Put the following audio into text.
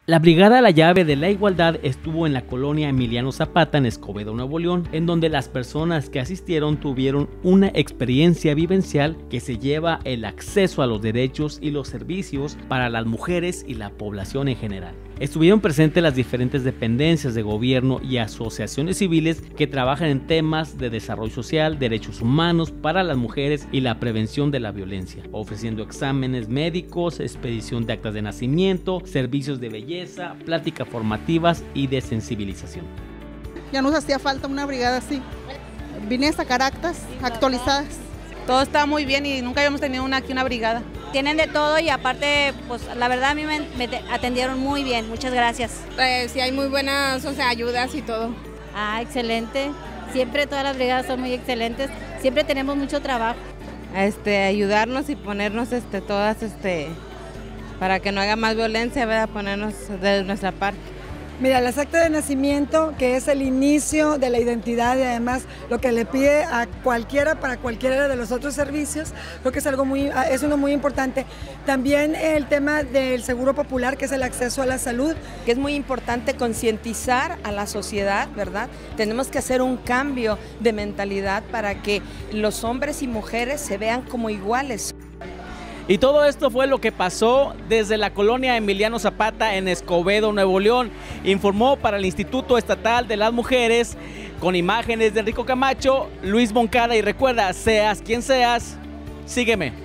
La Brigada La Llave de la Igualdad estuvo en la colonia Emiliano Zapata en Escobedo, Nuevo León, en donde las personas que asistieron tuvieron una experiencia vivencial que se lleva el acceso a los derechos y los servicios para las mujeres y la población en general. Estuvieron presentes las diferentes dependencias de gobierno y asociaciones civiles que trabajan en temas de desarrollo social, derechos humanos para las mujeres y la prevención de la violencia, ofreciendo exámenes médicos, expedición de actas de nacimiento, servicios de belleza, pláticas formativas y de sensibilización. Ya nos hacía falta una brigada así. Vine a sacar actas actualizadas. Todo está muy bien y nunca habíamos tenido aquí una brigada. Tienen de todo y aparte, pues la verdad a mí me atendieron muy bien, muchas gracias. Sí hay muy buenas, ayudas y todo. Ah, excelente. Siempre todas las brigadas son muy excelentes. Siempre tenemos mucho trabajo. Ayudarnos y ponernos todas para que no haya más violencia, ¿verdad? Ponernos de nuestra parte. Mira, las actas de nacimiento, que es el inicio de la identidad y además lo que le pide a cualquiera para cualquiera de los otros servicios, creo que es uno muy importante. También el tema del seguro popular, que es el acceso a la salud. Que es muy importante concientizar a la sociedad, ¿verdad? Tenemos que hacer un cambio de mentalidad para que los hombres y mujeres se vean como iguales. Y todo esto fue lo que pasó desde la colonia Emiliano Zapata en Escobedo, Nuevo León. Informó para el Instituto Estatal de las Mujeres, con imágenes de Enrico Camacho, Luis Moncada, y recuerda, seas quien seas, sígueme.